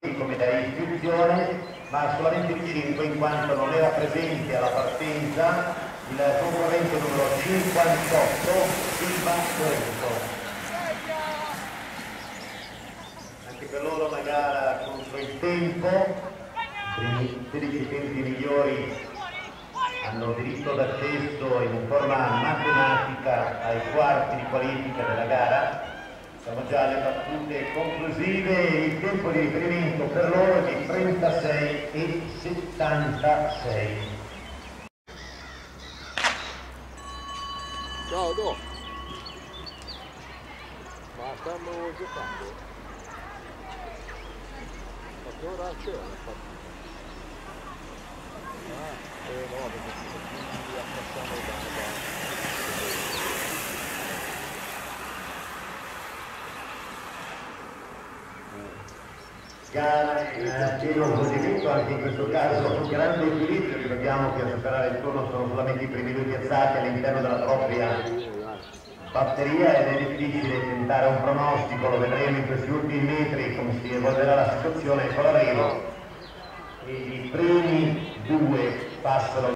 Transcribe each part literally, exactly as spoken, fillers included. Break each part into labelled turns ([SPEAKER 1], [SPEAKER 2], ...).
[SPEAKER 1] come da istruzione, ma solamente di cinque in quanto non era presente alla partenza il concorrente numero cinquantotto Silva Lorenzo. Anche per loro una gara contro il tempo, i sedici tempi migliori hanno diritto d'accesso in forma matematica ai quarti di qualifica della gara. Siamo già alle battute conclusive e il tempo di riferimento per loro è di trentasei e settantasei.
[SPEAKER 2] Ciao Do! Ma stanno giocando? Ma che ora c'è? Ah, eh no, perché quindi affassano da...
[SPEAKER 1] Gara in pieno svolgimento, anche in questo caso un grande equilibrio. Ricordiamo che a superare il turno sono solamente i primi due piazzati all'interno della propria batteria ed è difficile tentare un pronostico, lo vedremo in questi ultimi metri come si evolverà la situazione con l'arrivo. I primi due passano.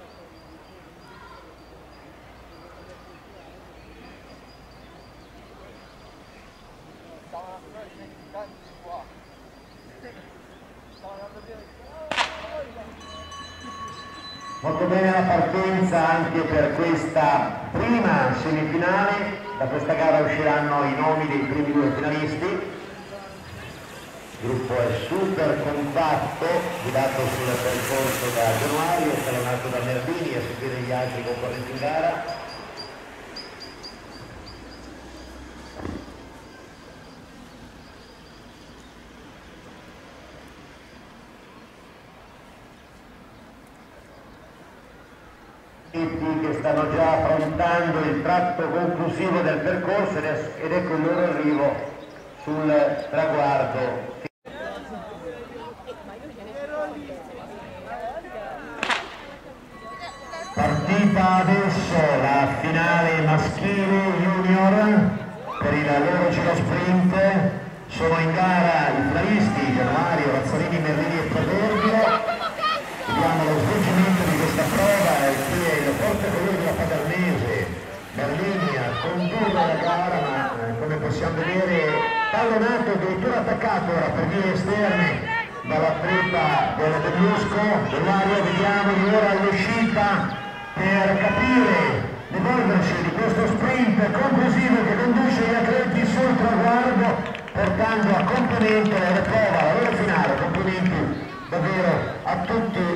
[SPEAKER 1] Molto bene la partenza anche per questa prima semifinale. Da questa gara usciranno i nomi dei primi due finalisti. Il gruppo è super compatto, guidato sul percorso da Januario, salonato da Merlini, a seguire gli altri concorrenti in gara. Che stanno già affrontando il tratto conclusivo del percorso ed ecco il loro arrivo sul traguardo. Partita adesso la finale maschile junior per il loro giro sprint. Sono in gara i finalisti Januario, Razzolini, Merlini e Proverbio. Vediamo lo svolgimento di questa prova e qui è il portacolore della Padernese, Merlini a condurre la gara, ma eh, come possiamo vedere tallonato, addirittura attaccato ora per vie esterne dall'atleta del Bellusco. Januario, vediamo ora all'uscita per capire l'evolversi di questo sprint conclusivo che conduce gli atleti sul traguardo, portando a compimento la prova, la loro finale. Complimenti davvero a tutti